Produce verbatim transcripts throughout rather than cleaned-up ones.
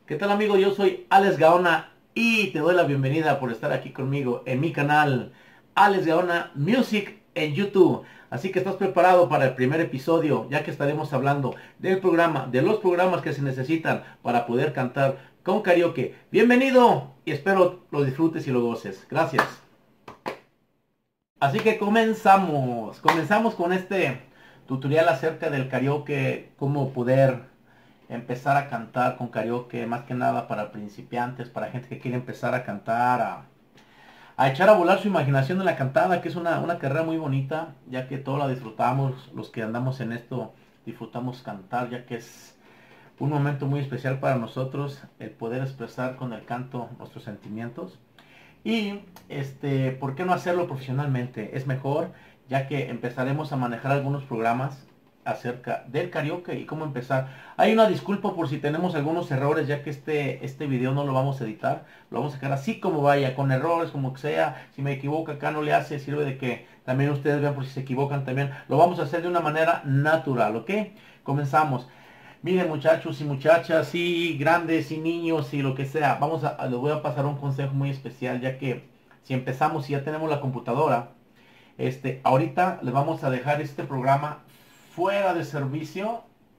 ¿Qué tal, amigo? Yo soy Alex Gaona y te doy la bienvenida por estar aquí conmigo en mi canal Alex Gaona Music en YouTube. Así que estás preparado para el primer episodio, ya que estaremos hablando del programa, de los programas que se necesitan para poder cantar con karaoke. Bienvenido y espero lo disfrutes y lo goces. Gracias. Así que comenzamos. Comenzamos con este tutorial acerca del karaoke, cómo poder empezar a cantar con karaoke, más que nada para principiantes, para gente que quiere empezar a cantar, a, a echar a volar su imaginación en la cantada, que es una, una carrera muy bonita, ya que todos la disfrutamos, los que andamos en esto disfrutamos cantar, ya que es un momento muy especial para nosotros el poder expresar con el canto nuestros sentimientos. Y este, ¿por qué no hacerlo profesionalmente? Es mejor, ya que empezaremos a manejar algunos programas acerca del karaoke y cómo empezar. Hay una disculpa por si tenemos algunos errores, ya que este, este video no lo vamos a editar, lo vamos a dejar así como vaya, con errores, como que sea. Si me equivoco acá no le hace, sirve de que también ustedes vean por si se equivocan también. Lo vamos a hacer de una manera natural, ¿ok? Comenzamos. Miren, muchachos y muchachas, y grandes y niños y lo que sea, vamos a, les voy a pasar un consejo muy especial, ya que si empezamos y ya tenemos la computadora, este, ahorita les vamos a dejar este programa fuera de servicio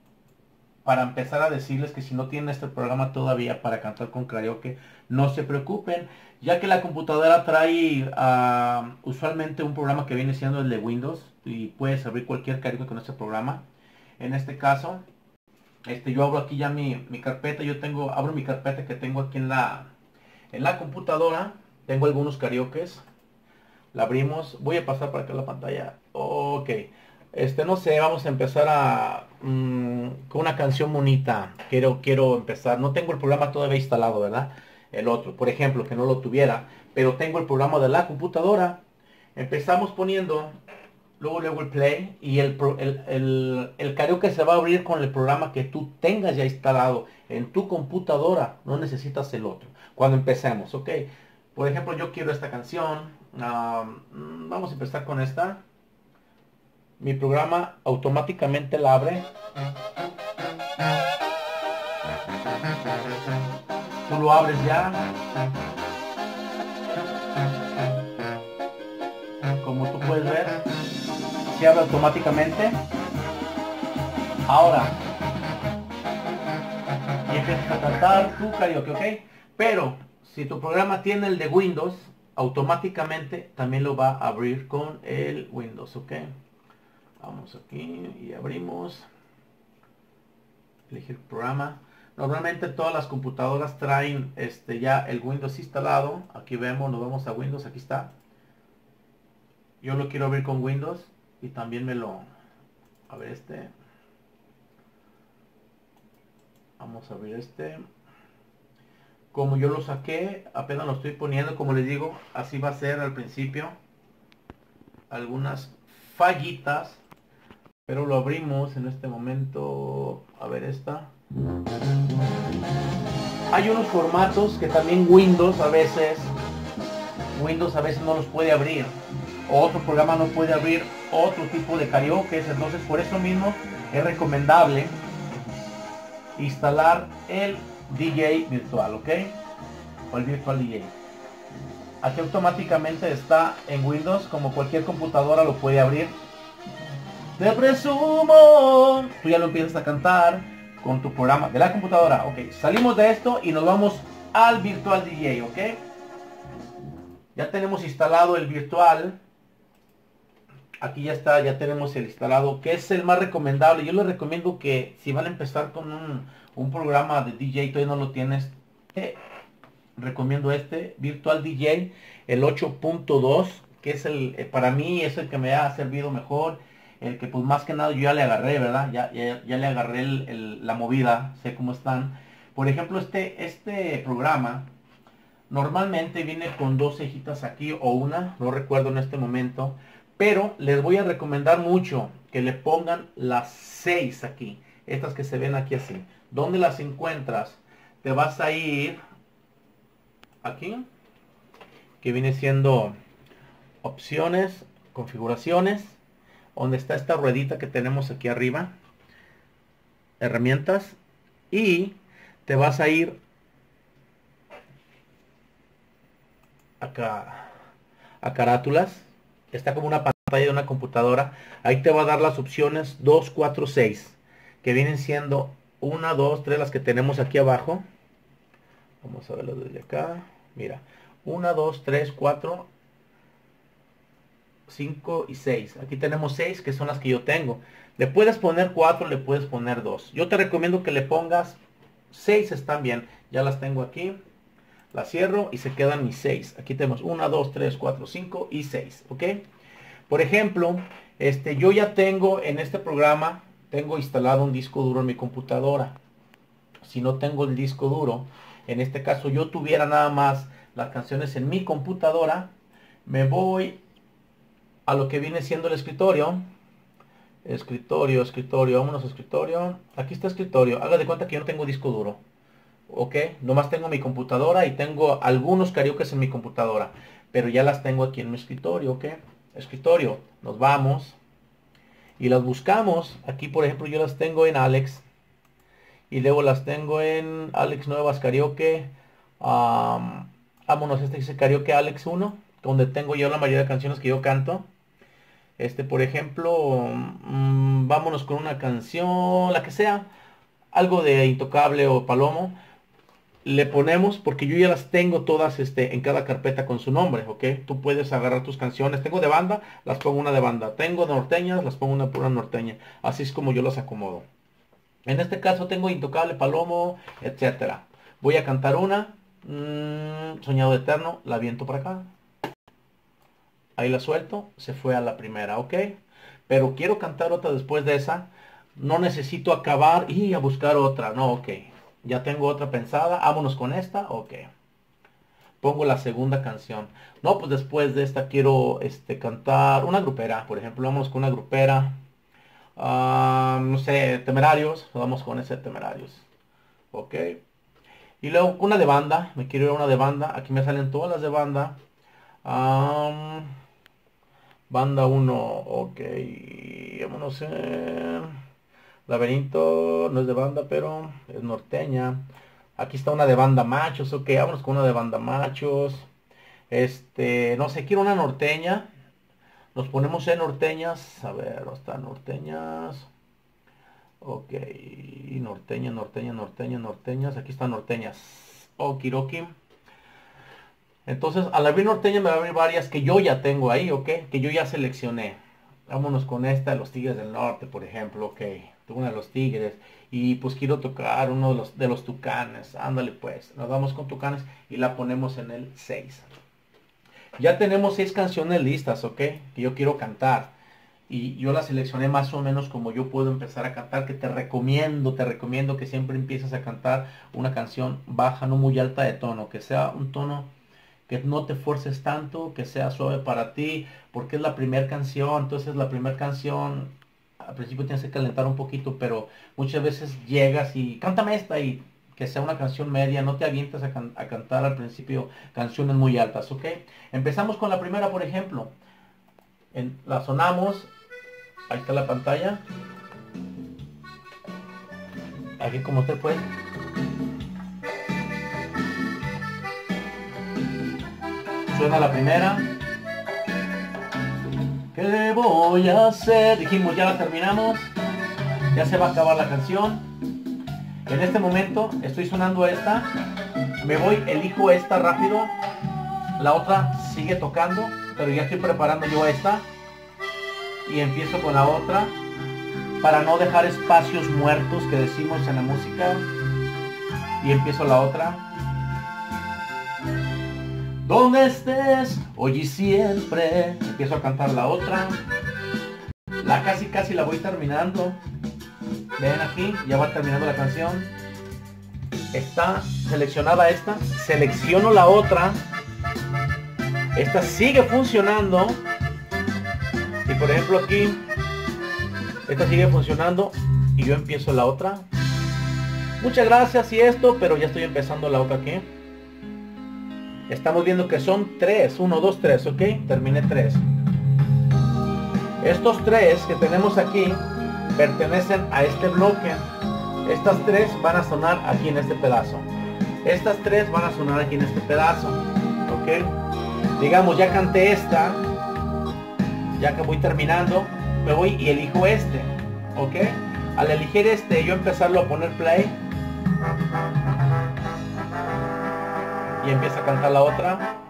para empezar a decirles que si no tienen este programa todavía para cantar con karaoke, no se preocupen, ya que la computadora trae uh, usualmente un programa que viene siendo el de Windows y puedes abrir cualquier karaoke con este programa. En este caso, este, yo abro aquí ya mi, mi carpeta, yo tengo, abro mi carpeta que tengo aquí en la, en la computadora, tengo algunos karaokes, la abrimos, voy a pasar para acá la pantalla, ok, este, no sé, vamos a empezar a, mmm, con una canción bonita, quiero, quiero empezar, no tengo el programa todavía instalado, ¿verdad? El otro, por ejemplo, que no lo tuviera, pero tengo el programa de la computadora, empezamos poniendo luego luego el play y el, el, el, el karaoke se va a abrir con el programa que tú tengas ya instalado en tu computadora, no necesitas el otro cuando empecemos, ok. Por ejemplo, yo quiero esta canción, um, vamos a empezar con esta. Mi programa automáticamente la abre, tú lo abres ya, como tú puedes ver se abre automáticamente. Ahora y empiezas a cantar tu karaoke, ok. Pero si tu programa tiene el de Windows, automáticamente también lo va a abrir con el Windows, ok. Vamos aquí y abrimos, elegir programa. Normalmente todas las computadoras traen este ya el Windows instalado. Aquí vemos, nos vamos a Windows, aquí está. Yo lo quiero abrir con Windows y también me lo, a ver este, vamos a abrir este, como yo lo saqué, apenas lo estoy poniendo, como les digo, así va a ser al principio, algunas fallitas, pero lo abrimos en este momento, a ver esta. Hay unos formatos que también Windows a veces, Windows a veces no los puede abrir, o otro programa no puede abrir otro tipo de karaoke, entonces por eso mismo es recomendable instalar el D J virtual, ok, o el Virtual D J. Aquí automáticamente está en Windows, como cualquier computadora lo puede abrir. Te presumo, tú ya lo empiezas a cantar con tu programa de la computadora, ok. Salimos de esto y nos vamos al Virtual D J, ok. Ya tenemos instalado el virtual. Aquí ya está, ya tenemos el instalado, que es el más recomendable. Yo les recomiendo que si van a empezar con un, un programa de D J, todavía no lo tienes, eh, recomiendo este Virtual D J, el ocho punto dos, que es el, eh, para mí es el que me ha servido mejor, el que pues más que nada yo ya le agarré, ¿verdad? Ya, ya, ya le agarré el, el, la movida, sé cómo están. Por ejemplo, este, este programa normalmente viene con dos cejitas aquí o una, no recuerdo en este momento, pero les voy a recomendar mucho que le pongan las seis aquí, estas que se ven aquí así. ¿Dónde las encuentras? Te vas a ir aquí, que viene siendo opciones, configuraciones, donde está esta ruedita que tenemos aquí arriba, herramientas, y te vas a ir acá a carátulas. Está como una pantalla de una computadora. Ahí te va a dar las opciones dos, cuatro, seis, que vienen siendo una, dos, tres, las que tenemos aquí abajo. Vamos a verlo desde acá. Mira, una, dos, tres, cuatro, cinco y seis. Aquí tenemos seis, que son las que yo tengo. Le puedes poner cuatro, le puedes poner dos. Yo te recomiendo que le pongas seis, están bien. Ya las tengo aquí. La cierro y se quedan mis seis. Aquí tenemos uno, dos, tres, cuatro, cinco y seis. ¿Ok? Por ejemplo, este, yo ya tengo en este programa, tengo instalado un disco duro en mi computadora. Si no tengo el disco duro, en este caso yo tuviera nada más las canciones en mi computadora, me voy a lo que viene siendo el escritorio. Escritorio, escritorio, vámonos a escritorio. Aquí está escritorio. Haga de cuenta que yo no tengo disco duro. Ok, nomás tengo mi computadora y tengo algunos karaokes en mi computadora, pero ya las tengo aquí en mi escritorio. Ok, escritorio, nos vamos y las buscamos. Aquí por ejemplo yo las tengo en Alex y luego las tengo en Alex Nuevas Karaoke. Um, vámonos, este dice Karaoke Alex uno, donde tengo yo la mayoría de canciones que yo canto. Este por ejemplo, mmm, vámonos con una canción, la que sea, algo de Intocable o Palomo. Le ponemos, porque yo ya las tengo todas este, en cada carpeta con su nombre, ¿ok? Tú puedes agarrar tus canciones. Tengo de banda, las pongo una de banda. Tengo de norteñas, las pongo una pura norteña. Así es como yo las acomodo. En este caso tengo Intocable, Palomo, etcétera. Voy a cantar una. Mmm, Soñado Eterno, la aviento para acá. Ahí la suelto, se fue a la primera, ¿ok? Pero quiero cantar otra después de esa. No necesito acabar y a buscar otra, no, ok. Ya tengo otra pensada, vámonos con esta, ok. Pongo la segunda canción. No, pues después de esta quiero este, cantar una grupera, por ejemplo, vámonos con una grupera. Uh, no sé, Temerarios, vamos con ese Temerarios. Ok. Y luego una de banda, me quiero ir a una de banda, aquí me salen todas las de banda. Um, banda uno, ok. Vámonos en... Laberinto, no es de banda, pero es norteña. Aquí está una de banda machos, ok, vámonos con una de banda machos. Este, no sé, quiero una norteña. Nos ponemos en norteñas. A ver, ¿dónde están norteñas? Ok, norteña, norteña, norteña, norteñas. Aquí están norteñas. Okiroki. Entonces, al abrir norteña me va a abrir varias que yo ya tengo ahí, ok, que yo ya seleccioné. Vámonos con esta de los Tigres del Norte, por ejemplo, ok. Una de los Tigres. Y pues quiero tocar uno de los, de los Tucanes. Ándale pues. Nos vamos con Tucanes y la ponemos en el seis. Ya tenemos seis canciones listas, ok. Que yo quiero cantar. Y yo las seleccioné más o menos como yo puedo empezar a cantar. Que te recomiendo, te recomiendo que siempre empieces a cantar una canción baja, no muy alta de tono. Que sea un tono que no te forces tanto, que sea suave para ti, porque es la primera canción. Entonces la primera canción al principio tienes que calentar un poquito, pero muchas veces llegas y cántame esta, y que sea una canción media, no te avientas a, can a cantar al principio canciones muy altas, ¿ok? Empezamos con la primera, por ejemplo. En, la sonamos, ahí está la pantalla. Aquí como usted puede. Suena la primera. ¿Qué voy a hacer? Dijimos, ya la terminamos. Ya se va a acabar la canción. En este momento estoy sonando esta. Me voy, elijo esta rápido. La otra sigue tocando, pero ya estoy preparando yo esta. Y empiezo con la otra. Para no dejar espacios muertos que decimos en la música. Y empiezo la otra. Donde estés, hoy y siempre. Empiezo a cantar la otra. La casi casi la voy terminando. Ven aquí, ya va terminando la canción. Está seleccionada esta. Selecciono la otra. Esta sigue funcionando. Y por ejemplo aquí, esta sigue funcionando. Y yo empiezo la otra. Muchas gracias y esto, pero ya estoy empezando la otra aquí. Estamos viendo que son tres, uno, dos, tres, ok, terminé tres. Estos tres que tenemos aquí pertenecen a este bloque. Estas tres van a sonar aquí en este pedazo. Estas tres van a sonar aquí en este pedazo, ok. digamos, ya canté esta, ya que voy terminando, me voy y elijo este, ¿ok? Al elegir este, yo empezarlo a poner play y empieza a cantar la otra,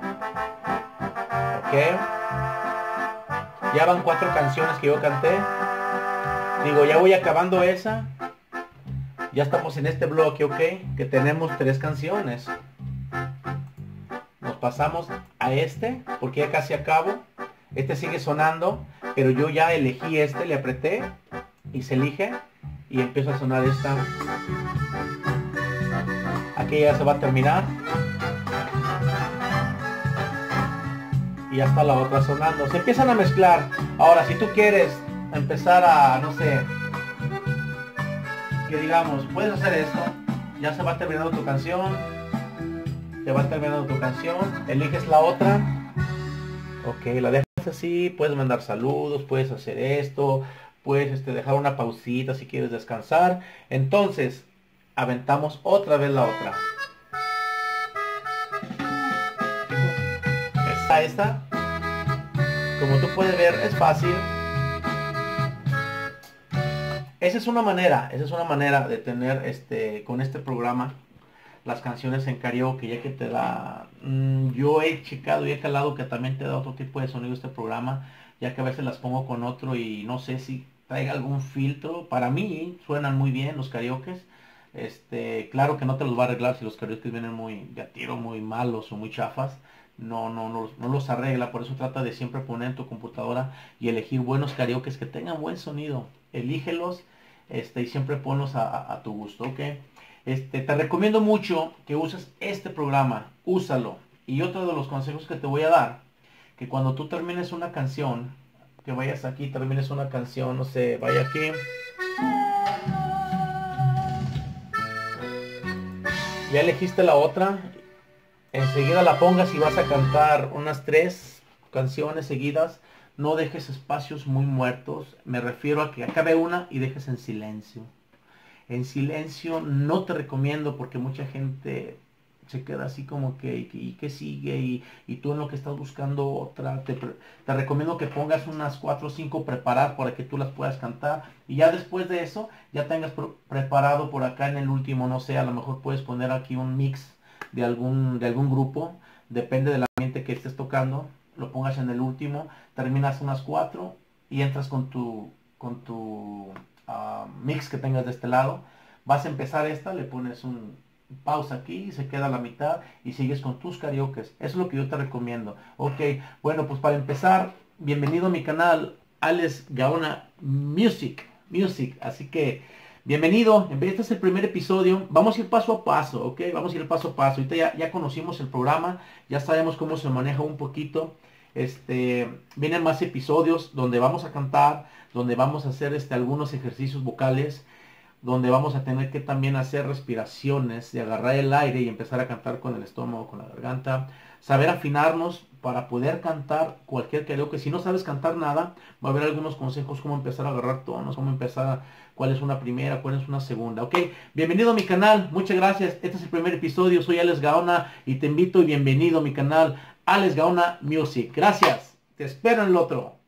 ¿ok? Ya van cuatro canciones que yo canté. Digo, ya voy acabando esa. Ya estamos en este bloque, ¿ok? Que tenemos tres canciones. Nos pasamos a este, porque ya casi acabo. Este sigue sonando, pero yo ya elegí este, le apreté y se elige y empieza a sonar esta. Aquí ya se va a terminar. Y ya está la otra sonando. Se empiezan a mezclar. Ahora, si tú quieres empezar a, no sé, que digamos, puedes hacer esto. Ya se va terminando tu canción. Se va terminando tu canción. Eliges la otra. Ok, la dejas así. Puedes mandar saludos. Puedes hacer esto. Puedes este, dejar una pausita si quieres descansar. Entonces, aventamos otra vez la otra. Esta, esta. Como tú puedes ver, es fácil. Esa es una manera, esa es una manera de tener este con este programa las canciones en karaoke, ya que te da, mmm, yo he checado y he calado que también te da otro tipo de sonido este programa, ya que a veces las pongo con otro y no sé si traiga algún filtro. Para mí suenan muy bien los karaokes. Este, claro que no te los va a arreglar si los karaokes vienen muy de a tiro, muy malos o muy chafas. No, no, no, no los arregla, por eso trata de siempre poner en tu computadora y elegir buenos karaokes que tengan buen sonido. Elígelos, este, y siempre ponlos a, a, a tu gusto, ¿ok? Este, te recomiendo mucho que uses este programa, úsalo. Y otro de los consejos que te voy a dar, que cuando tú termines una canción, que vayas aquí, termines una canción, no sé, vaya aquí. Ya elegiste la otra. Enseguida la pongas y vas a cantar unas tres canciones seguidas. No dejes espacios muy muertos. Me refiero a que acabe una y dejes en silencio. En silencio no te recomiendo porque mucha gente se queda así como que, ¿y, y qué sigue? Y, y tú en lo que estás buscando otra. Te, te recomiendo que pongas unas cuatro o cinco preparadas para que tú las puedas cantar. Y ya después de eso, ya tengas preparado por acá en el último, no sé, a lo mejor puedes poner aquí un mix de algún, de algún grupo, depende del ambiente que estés tocando, lo pongas en el último, terminas unas cuatro y entras con tu, con tu uh, mix que tengas de este lado, vas a empezar esta, le pones un pausa aquí, se queda a la mitad y sigues con tus karaokes. Eso es lo que yo te recomiendo. Ok, bueno, pues para empezar, bienvenido a mi canal, Alex Gaona Music, Music, así que bienvenido. Este es el primer episodio. Vamos a ir paso a paso, ¿ok? Vamos a ir paso a paso. Ahorita ya, ya conocimos el programa, ya sabemos cómo se maneja un poquito. Este, vienen más episodios donde vamos a cantar, donde vamos a hacer este, algunos ejercicios vocales, donde vamos a tener que también hacer respiraciones, de agarrar el aire y empezar a cantar con el estómago, con la garganta. Saber afinarnos para poder cantar cualquier karaoke. Si no sabes cantar nada, va a haber algunos consejos cómo empezar a agarrar tonos, cómo empezar a, cuál es una primera, cuál es una segunda. Ok, bienvenido a mi canal, muchas gracias. Este es el primer episodio, soy Alex Gaona y te invito y bienvenido a mi canal, Alex Gaona Music. Gracias, te espero en el otro.